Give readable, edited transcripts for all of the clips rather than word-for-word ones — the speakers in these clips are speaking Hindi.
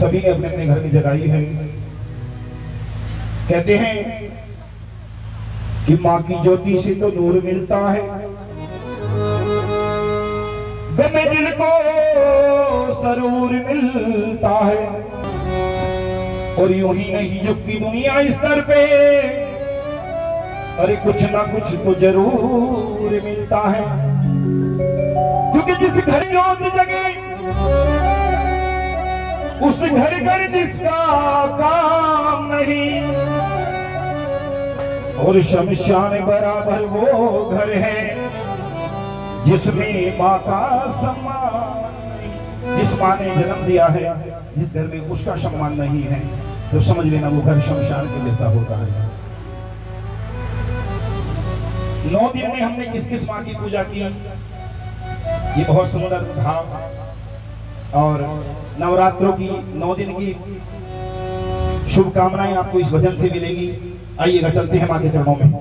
सभी ने अपने अपने घर में जगाई है। कहते हैं कि माँ की ज्योति से तो नूर मिलता है, गमे दिल को सरूर मिलता है। और यूं ही नहीं झुकती दुनिया इस दर पे, अरे कुछ ना कुछ तो जरूर मिलता है। क्योंकि जिस घर ज्योत जगे उस घर घर जिसका काम नहीं, और शमशान बराबर वो घर है जिसमें माँ का सम्मान नहीं। जिस माँ ने जन्म दिया है, जिस घर में उसका सम्मान नहीं है, तो समझ लेना वो घर शमशान के जैसा होता है। 9 दिन में हमने किस किस माँ की पूजा की, ये बहुत सुंदर भाव। और नवरात्रों की 9 दिन की शुभकामनाएं आपको इस भजन से मिलेगी। आइएगा, चलते हैं माँ के चरणों में।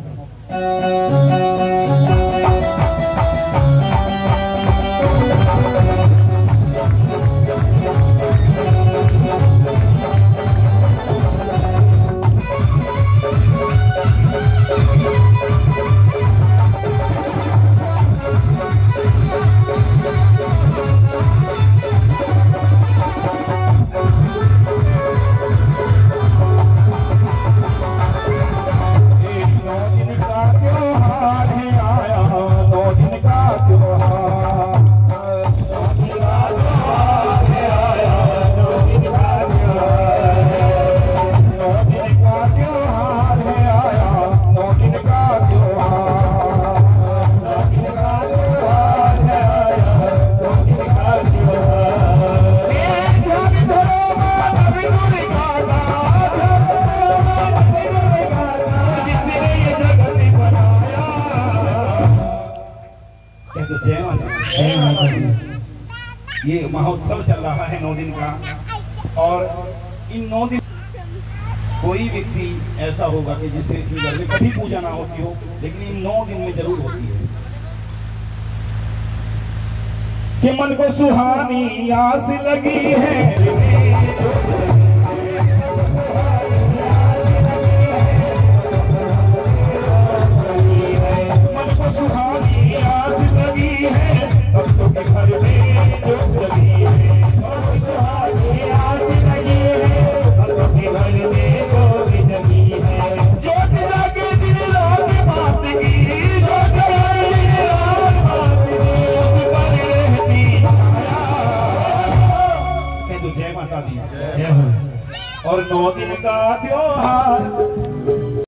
ये महोत्सव चल रहा है 9 दिन का, और इन 9 दिन कोई व्यक्ति ऐसा होगा कि जिसे घर में कभी पूजा ना होती हो, लेकिन इन 9 दिन में जरूर होती है। कि मन को सुहानी आस लगी है, मन को सुहानी आस लगी है, भक्तों के घर में ज्योत जगी है। मन को सुहानी आस लगी है, भक्तों के घर में ज्योत जगी है। ज्योत जागे दिन रात बात की, ज्योत जागे दिन रात बात की, उस पर रहती छाया। कह दो जय माता दी, जय हो। और 9 दिन का त्योहार